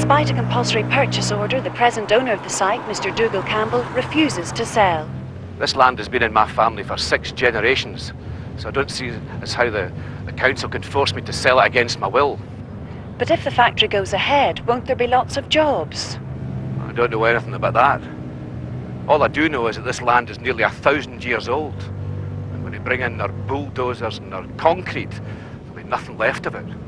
Despite a compulsory purchase order, the present owner of the site, Mr. Dougal Campbell, refuses to sell. This land has been in my family for 6 generations, so I don't see as how the council can force me to sell it against my will. But if the factory goes ahead, won't there be lots of jobs? I don't know anything about that. All I do know is that this land is nearly 1,000 years old. And when they bring in their bulldozers and their concrete, there'll be nothing left of it.